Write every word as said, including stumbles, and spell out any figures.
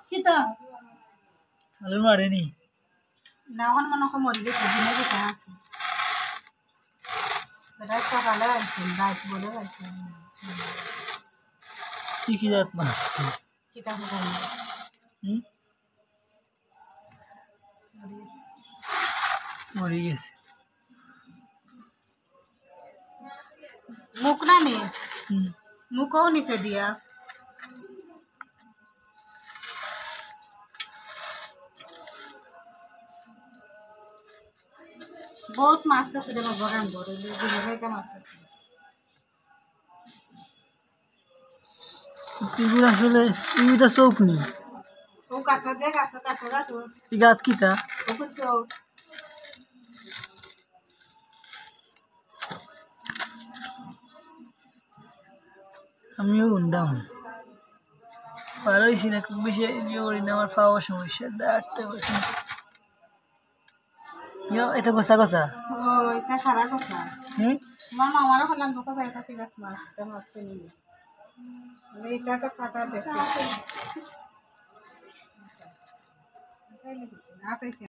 কিতা আলু মারেনি না এখন মনে হয় মরি গেছে দিনে যেটা আছে বেটা সকালে আইছে রাত বলে আইছে কি কি জাত মাছ কিতা কিতা হুম মরি গেছে মরে গেছে মুখ না নে হুম মুখও নিচে দিয়া बहुत मस्त আছে যেন বগান বড় দুজনেটা মাছ আছে এগুলো আসলে এগুলো চোখ নেই ও কাটা দে কাটা কাটা কাটা এই গাত কিতা ও কিছু আমিও গুন্ডাম ভালো হয়েছি না খুব বেশি ইয়ে করি না আমার পাওয়ার সমস্যা ডাকতে পারছি না ইয়ে এটা গোসা গোসা ও এটা সারা কথা হ্যাঁ আমার মামারও হলাম দুটো যাই থাকি যাক মাছ এটা মাছ নিয়ে এটা তো কাটা দেখতে